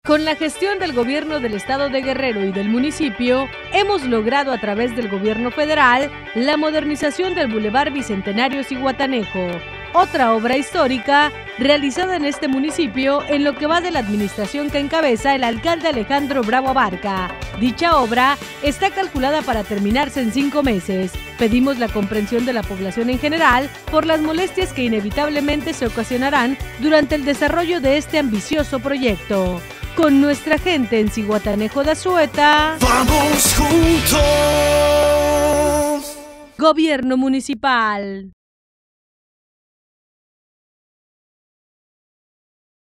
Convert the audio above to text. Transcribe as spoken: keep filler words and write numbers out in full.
Con la gestión del gobierno del estado de Guerrero y del municipio, hemos logrado a través del gobierno federal la modernización del Boulevard Bicentenario Zihuatanejo, otra obra histórica realizada en este municipio en lo que va de la administración que encabeza el alcalde Alejandro Bravo Abarca. Dicha obra está calculada para terminarse en cinco meses. Pedimos la comprensión de la población en general por las molestias que inevitablemente se ocasionarán durante el desarrollo de este ambicioso proyecto. Con nuestra gente en Zihuatanejo de Azueta, ¡vamos juntos! Gobierno Municipal.